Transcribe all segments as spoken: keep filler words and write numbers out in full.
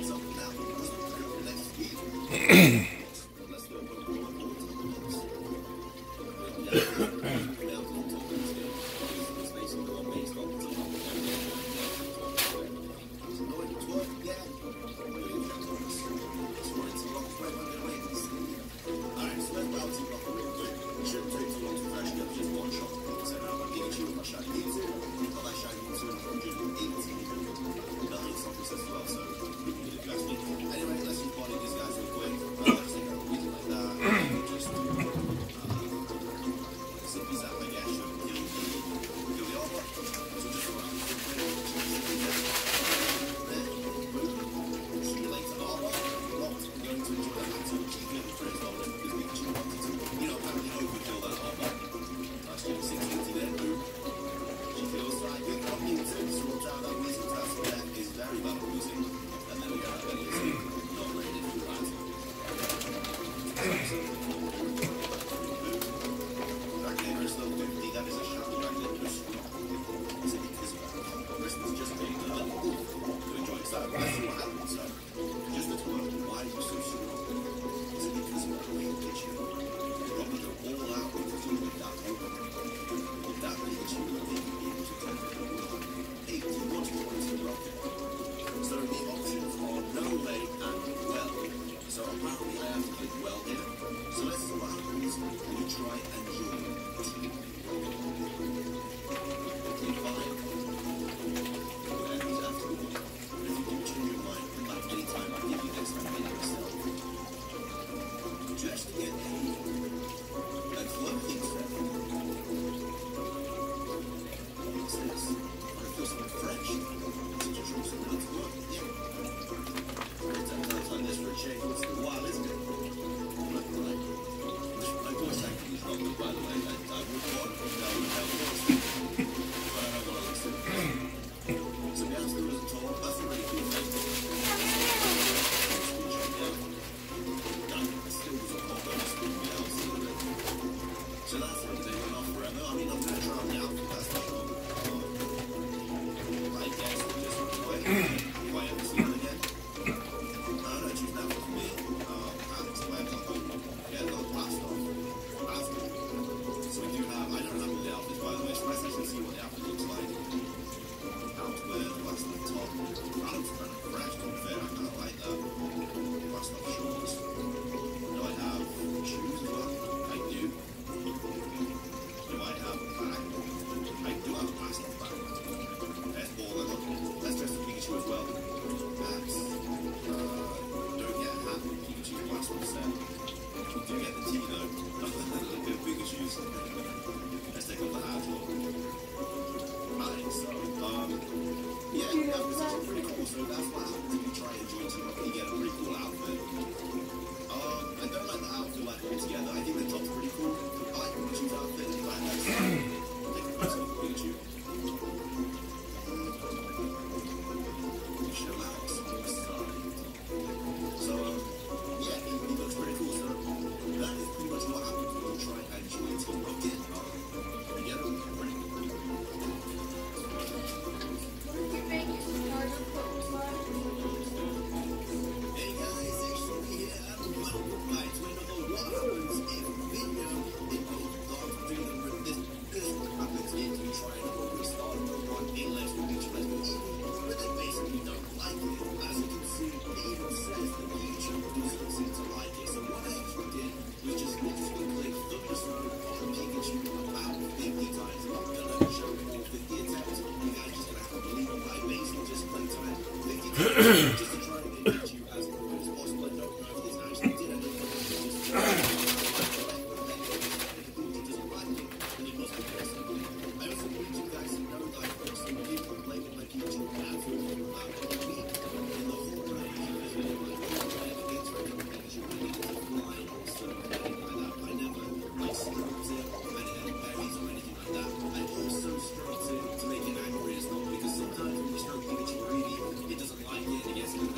It doesn't like it, it gets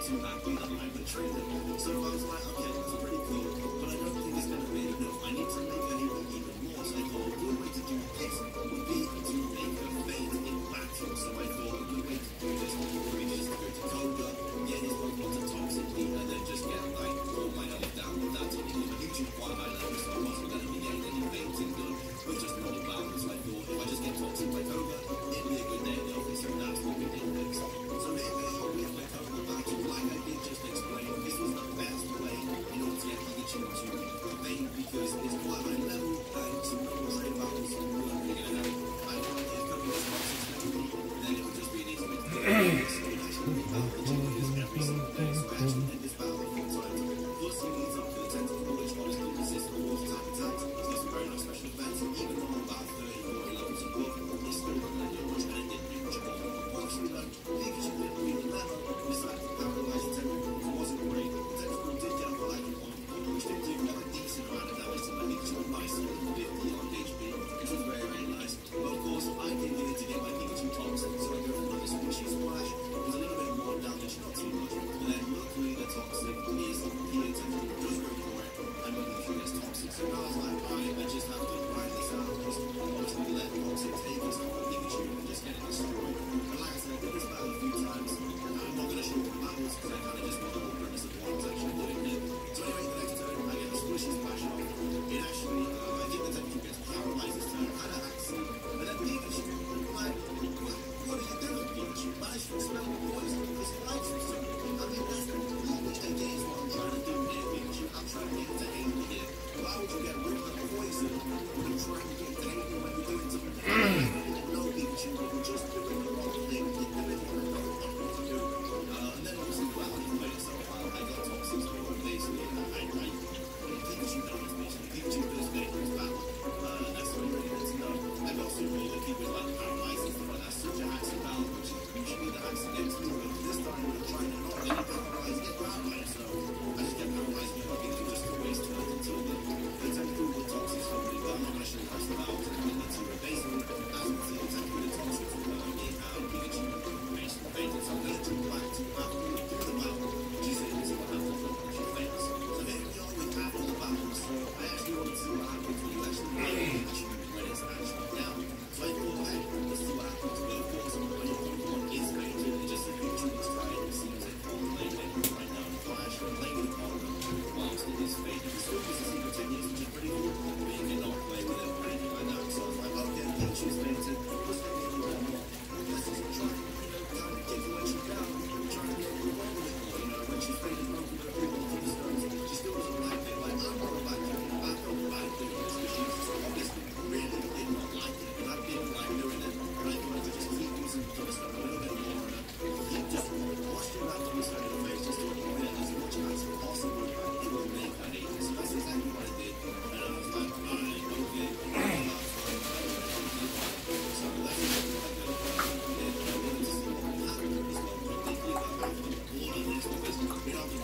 too happy that I betrayed him. So I was like, okay, that's pretty cool, but I don't think it's going to be enough. I need to make her hate me even more. So I thought a good way to do this would be to make her faint in battle. So I thought a good way to do this would be just to go to Koga, get his Pokemon to toxic me, and then just get like all my health down with that. So because my Pikachu quite high level, so I wasn't going to be getting any fainting done, but just not about it. So I thought if I just get toxic by Koga, it'd be a good day in the office, and that's what we did next. So here we are with the Koga battle. Like I did just explain, this was the best way in order to get Pikachu to faint because it's quite high level and some normal trade battles weren't really going to happen. I thought if Koga was toxic level, then it would just be an easy way to do it. So we actually need battle the Pikachu every single day, so we actually did this battle a few times. Plus he needs up for the tentacle, which honestly consists of water type attacks. It's got some very nice special defense, and even though I'm about thirty, forty levels above, it's still not going to do much, and it didn't do much at all. Actually, like, Pikachu didn't really level, besides the paralyzed tentacle, which wasn't great. The tentacle did get up like a one, which did do like a decent amount of damage to my Pikachu, a nice fifty on H P, which was very, very nice. But of course, I didn't need to get my Pikachu toxic, so I go for another squishy splash. It was a little bit more damage, not too much, but then luckily the toxic is here to does go for it, and my Pikachu gets toxic. So now I was like, alright, I just have to grind this out, just obviously let toxic take us off Pikachu and just get it destroyed. And like I said, I did this battle a few times, and I'm not going to show the battles because I kind of just want the whole premise of what I was actually doing here. So anyway, the next turn, I get the squishy splash off. It actually, uh, I think the temperature gets paralyzed this turn, kind of hacks it, and then Pikachu, like, what, what are you doing, Pikachu? Managed to smell the poison with this light system. I mean, that's which again is what I'm trying to do here, Pikachu. I'm trying to get to hate me here. Why would you get rid of the poison when you're trying to get to hate me when you're doing something? No, Pikachu, you're just doing the wrong thing. You're doing what I don't want you to do. Uh, and then obviously, well, I played it so well. I got toxic, so basically, I, I, I, Pikachu knows basically. Pikachu does make his battle. Uh, that's what you really need to know. I got super lucky with like paralyzed and stuff like that. Such a hacks battle, which is usually the hacks against me. But this time, we're trying to not get paralyzed, get paralyzed. So I just get paralyzed with my Pikachu just to waste turns until the the technical with toxic somebody. But I'm not going to show you guys the battles. I'm going to get to it. Basically, as you can see, the technical with toxic uh, me and Pikachu basically fainted. So I'm going to jump back to the battle, through the battle, which is it. See what happens when Pikachu faints. So here we are with half of the battle. So I actually want to see what happens when you actually play Pikachu when it's actually down. So I thought, hey, let's see what happens. But of course, when your Pokemon is fainted, it just says Pikachu is trying to see it fall late right now. Flash and play with the Pokemon whilst it is fading. It still gives a secret techniques, which is pretty cool, but you cannot play with it or anything like that. So I was like, okay, Pikachu is fainted. Let's get the other one more. Let's just try and, you know, kind of get the way she's down. Try and get the one a bit more, you know, when she's faded Pokemon a few more stones. She still doesn't like it. Like, I'm not about to I don't like doing this because she's obviously really did not like it. And I didn't like doing it. And I wanted to just keep using the stuff a little bit more. And keep just washing that on the side of the face, just to avoid it as much as possible. It will make her hate it. So that's exactly what I did. And I was like, alright, okay. So that's exactly what I did. And I wanted to see what would happen as well. Particularly about all of this because we don't have to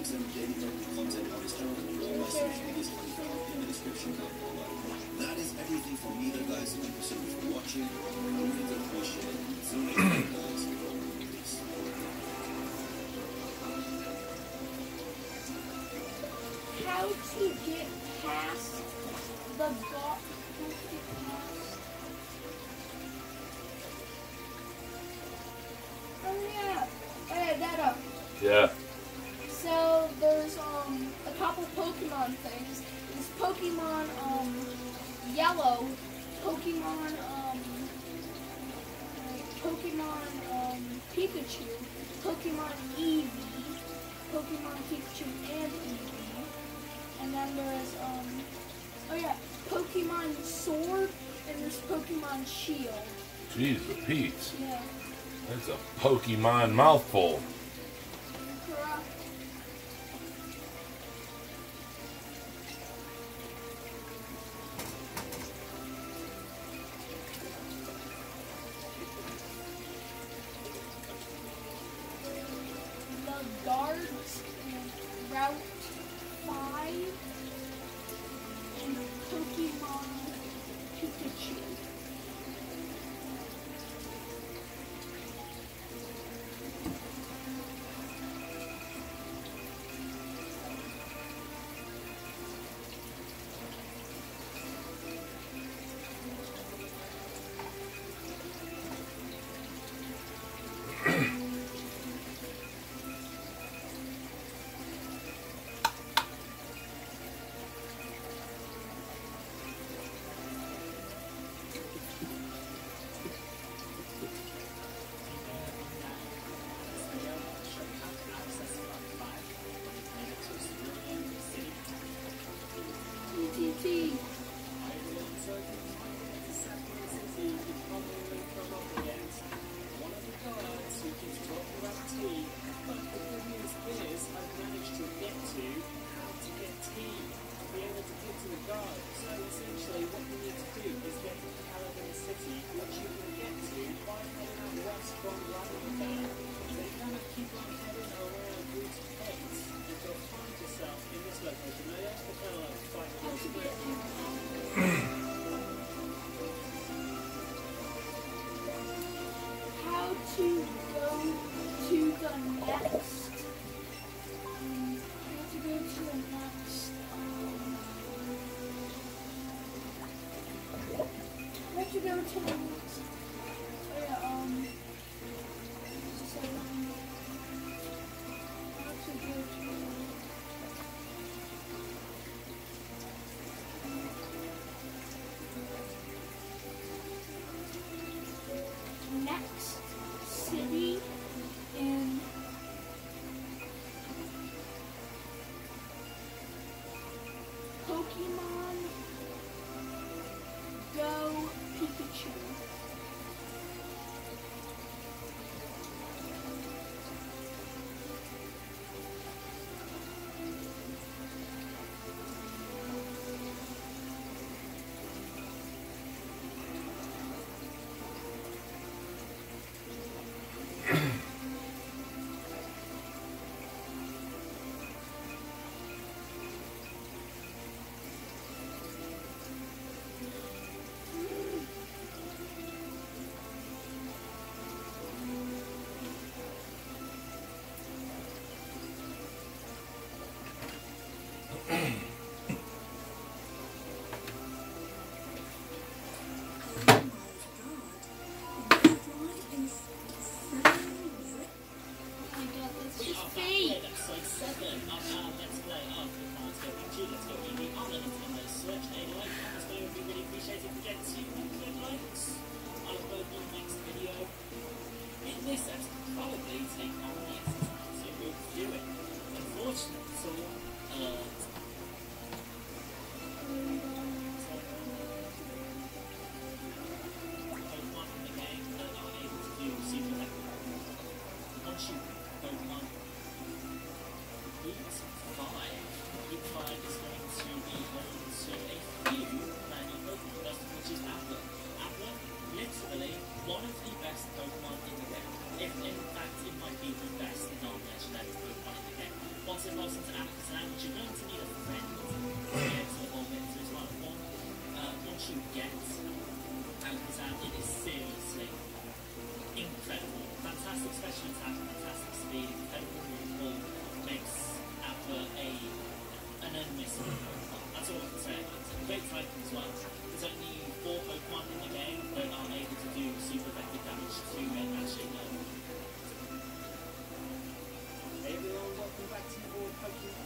some daily Pokemon content on his channel, and all my social medias can be found in the description down below. That is everything from me though, guys. Thank you so much for watching. I really do appreciate it. See you next time, guys. Peace. How to get past the box? Oh yeah. Hey, Dada. Yeah. So there's um a couple Pokemon things. There's Pokemon um Yellow, Pokemon um Pokemon um Pikachu, Pokemon Eevee, Pokemon Pikachu and Eevee, and then there's um oh yeah Pokemon Sword and there's Pokemon Shield. Jeez, Pete. Yeah. That's a Pokemon mouthful. Correct. The guards in Route five and Pokemon Pikachu. T T. How to go to the next? Um, how to go to the next? Um, how to go to the next? Oh yeah. Um. So, um, how to go to next city in Pokemon Go Pikachu. once it evolves into Alakazam, you're going to need a friend to be able to evolve it into its final form. Uh, once you get Alakazam, it is seriously incredible. Fantastic special attack, fantastic speed, incredible movable, makes Alpha a an unmissable Pokemon. That's all I can say about it. Great typing as well. There's only four Pokemon in the game that are able to do super effective damage to it actually no. Hey everyone, welcome back to the board Pokemon.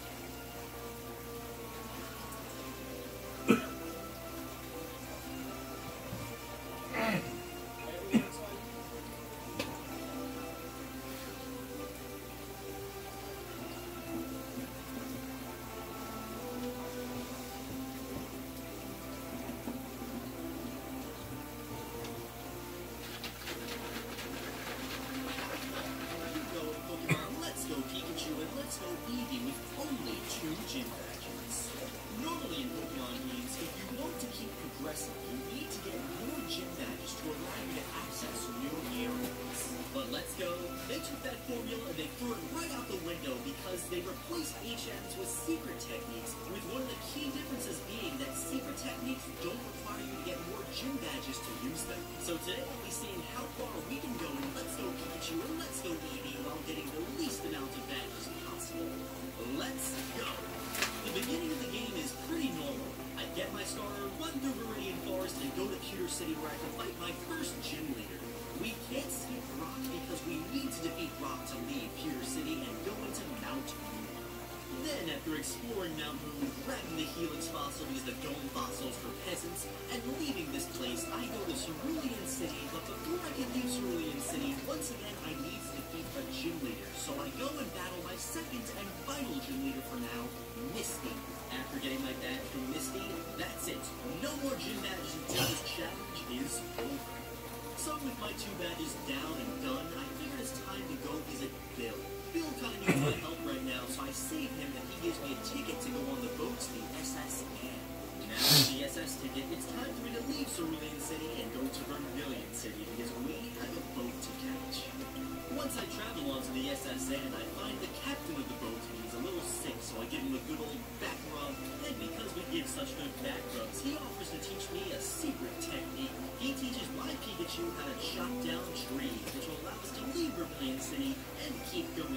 Let's go Eevee with only two gym badges. Normally in Pokemon games, if you want to keep progressing, you need to get more gym badges to allow you to access new areas. But let's go, they took that formula and they threw it right out the window because they replaced H Ms with secret techniques, with one of the key differences being that secret techniques don't require you to get more gym badges to use them. So today we'll be seeing how far we can go in Let's Go Pikachu and Let's Go Eevee while getting the least amount of badges possible. Let's go! The beginning of the game is pretty normal. I get my starter, run through Viridian Forest, and go to Pewter City where I can fight my first gym leader. We can't skip Rock because we need to defeat Rock to leave Pewter City and go into Mount Moon. Then, after exploring Mount Moon, grabbing the Helix fossil because the dome fossils for peasants, and leaving this place, I go to Cerulean City, but before I can leave Cerulean City, once again I need to defeat a gym leader, so I go and battle my second and final gym leader for now, Misty. After getting my badge from Misty, that's it. No more gym badges until this challenge is over. So with my two badges down and done, I figured it's time to go visit Bill. Bill kind of needs my help right now, so I save him and he gives me a ticket to go on the boat to the S S N. Now with the S S ticket, it's time for me to leave Cerulean City and go to Vermilion City because we have a boat to catch. Once I travel onto the S S N, I find the captain of the boat and he's a little sick, so I give him a good old back rub, and because we give such good back rubs, he offers to teach me a secret technique. He teaches my Pikachu how to chop down trees, which will allow us to leave Vermilion City and keep going.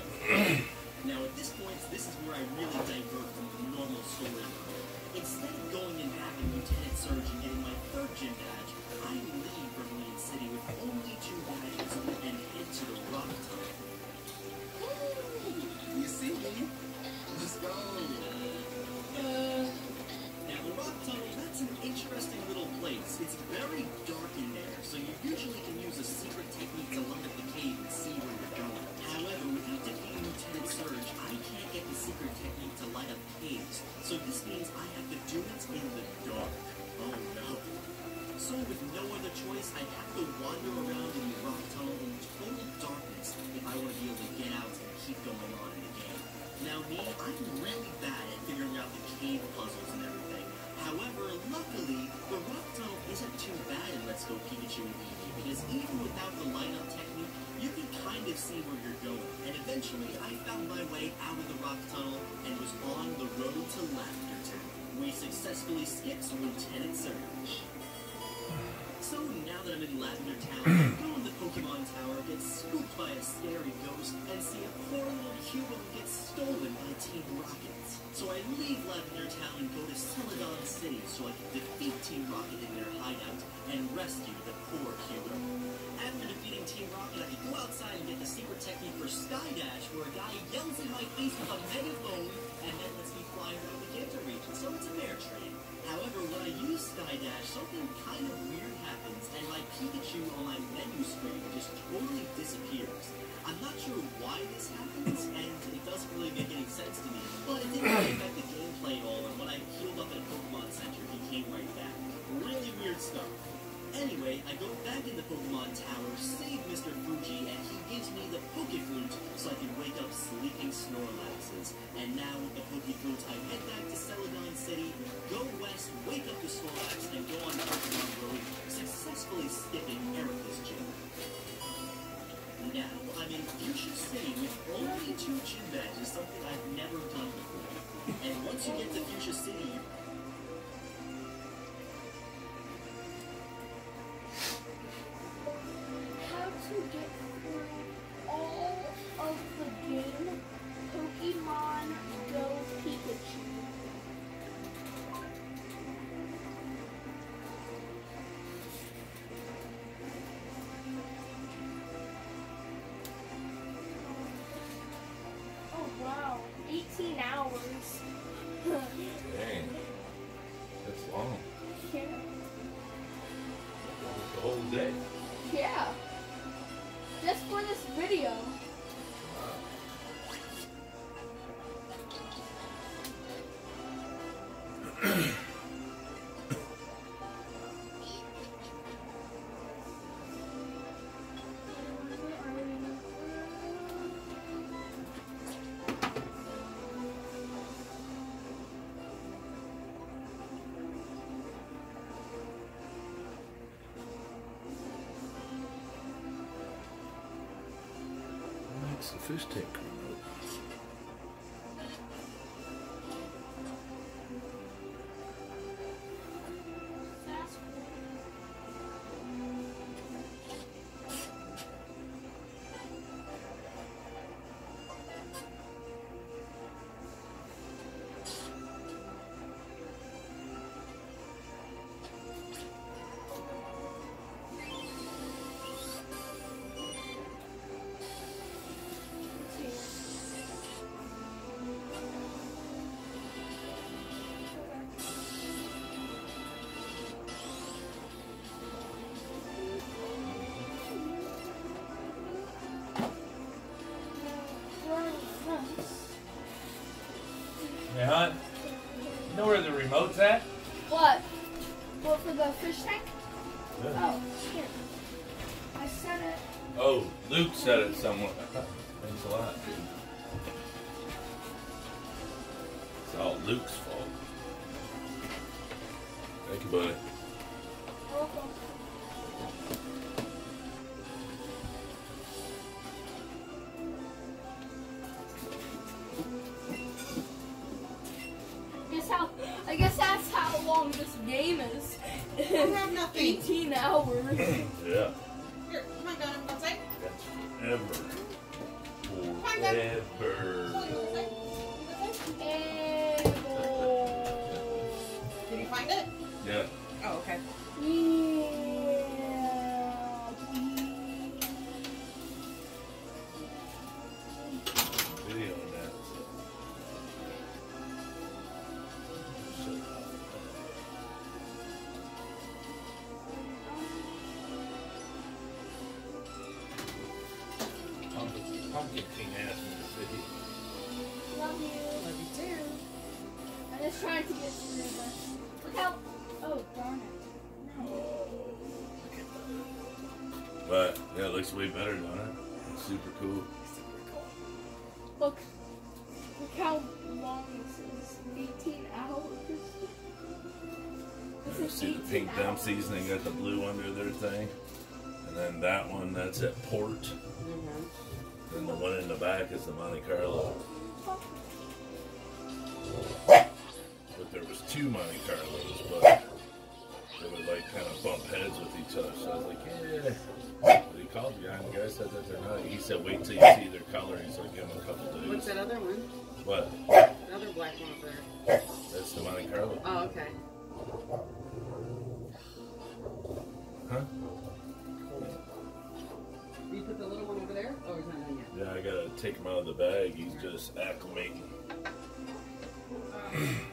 Now at this point, this is where I really divert from the normal story. Instead of going and having Lieutenant Surge and getting my third gym badge, I leave Vermilion City with only two badges and head to the Rock Tunnel. Ooh, you see me? Let's go. Uh, now the Rock Tunnel, that's an interesting little place. It's very dark in there, so you usually can use a secret technique to light up the cave and see where you're going. However, without defeating Lieutenant Surge, I can't get the secret technique to light up caves, so this means I have to do it in the dark. Oh no. So with no other choice, I have to wander around in the Rock Tunnel in total darkness if I want to be able to get out and keep going on in the game. Now me, I'm really bad at figuring out the cave puzzles and everything. However, luckily, the Rock Tunnel isn't too bad in Let's Go Pikachu and Eevee, because even without the light-up technique, you can kind of see where you're going. And eventually, I found my way out of the Rock Tunnel and was on the road to Lavender Town. We successfully skipped Lieutenant Surge. So now that I'm in Lavender Town, I go in the Pokemon Tower, get spooked by a scary ghost, and see a poor little human get stolen by Team Rocket. So I leave Lavender Town and go to Celadon City so I can defeat Team Rocket in their hideout and rescue the poor hero. After defeating Team Rocket, I can go outside and get the secret technique for Skydash, where a guy yells in my face with a megaphone and then lets me fly around the Kanto region, so it's a fair trade. However, when I use Skydash, something kind of weird happens, and my Pikachu on my menu screen just totally disappears. I'm not sure why this happens, and it doesn't really make any sense to me, but it didn't really affect the gameplay at all, and when I healed up at Pokemon Center, he came right back. Really weird stuff. Anyway, I go back in the Pokemon Tower, save Mister Fuji, and he gives me the Pokeflute so I can wake up sleeping Snorlaxes. And now with the Pokeflute, I head back to Celadon City, go west, wake up the Snorlax, and go on Pokemon Road, successfully skipping Erica's gym. Now I'm in Fuchsia City with only two gym badges, something I've never done once you get to Fuchsia City, How to get through all of the game Pokemon Go Pikachu. Oh wow, eighteen hours. Dang. That's long. Yeah. The whole day. Yeah. Just for this video. It's the fish tank remote. That's cool. Hey, hon, you know where the remote's at? What? What for the fish tank? Yeah. Oh, here. I said it. Oh, Luke said it somewhere. Thanks a lot, dude. It's all Luke's fault. Thank you, buddy. Welcome. Guess how? I guess that's how long this game is. I have nothing. eighteen hours. Yeah. Here, come on, go on, outside. That's forever. on, Dad. Forever. Oh, you outside? You outside? And Did you find it? Yeah. Oh, okay. yeah. Video on that. Pumpkin, Pumpkin King asked me to video. Love you. Love you too. I'm just trying to get through this. Look how. Oh, darn it. No. But yeah, it looks way better, doesn't it? It's super cool. Look. Look how long this is. eighteen hours. This You is see the eighteen pink dump hours. seasoning, got the blue under their thing. And then that one, that's at Port. Mm-hmm. And the one in the back is the Monte Carlo. But there was two Monte Carlos, but they would like kind of bump heads with each other. So I was like, yeah. But he called the guy and the guy said that they're not. He said, wait till you see their color. He's like, give them a couple days. What's that other one? What? The other black one over there. That's the Monte Carlo. Oh, okay. Huh? You put the little one over there? Oh, he's not done yet. Yeah, I gotta take him out of the bag. He's just acclimating. Um,